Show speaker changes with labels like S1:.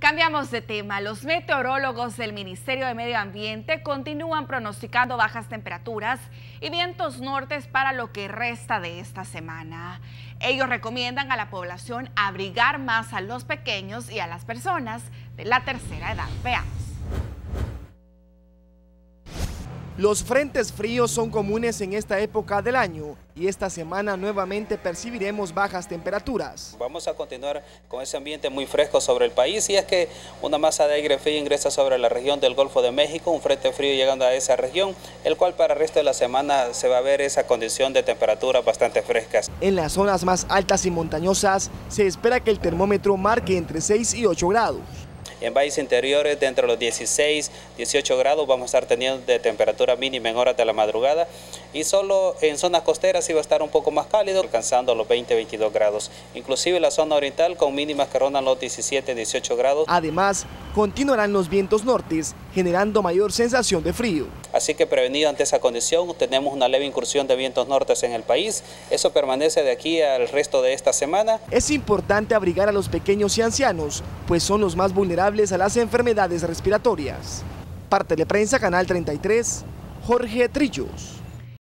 S1: Cambiamos de tema. Los meteorólogos del Ministerio de Medio Ambiente continúan pronosticando bajas temperaturas y vientos nortes para lo que resta de esta semana. Ellos recomiendan a la población abrigar más a los pequeños y a las personas de la tercera edad. Veamos.
S2: Los frentes fríos son comunes en esta época del año y esta semana nuevamente percibiremos bajas temperaturas.
S3: Vamos a continuar con ese ambiente muy fresco sobre el país y es que una masa de aire frío ingresa sobre la región del Golfo de México, un frente frío llegando a esa región, el cual para el resto de la semana se va a ver esa condición de temperaturas bastante frescas.
S2: En las zonas más altas y montañosas se espera que el termómetro marque entre 6 y 8 grados.
S3: En valles interiores, de entre los 16, 18 grados vamos a estar teniendo de temperatura mínima en horas de la madrugada y solo en zonas costeras sí va a estar un poco más cálido, alcanzando los 20, 22 grados. Inclusive la zona oriental con mínimas que rondan los 17, 18 grados.
S2: Además, continuarán los vientos nortes, generando mayor sensación de frío.
S3: Así que prevenido ante esa condición, tenemos una leve incursión de vientos nortes en el país. Eso permanece de aquí al resto de esta semana.
S2: Es importante abrigar a los pequeños y ancianos, pues son los más vulnerables a las enfermedades respiratorias. Parte de prensa, Canal 33, Jorge Trillos.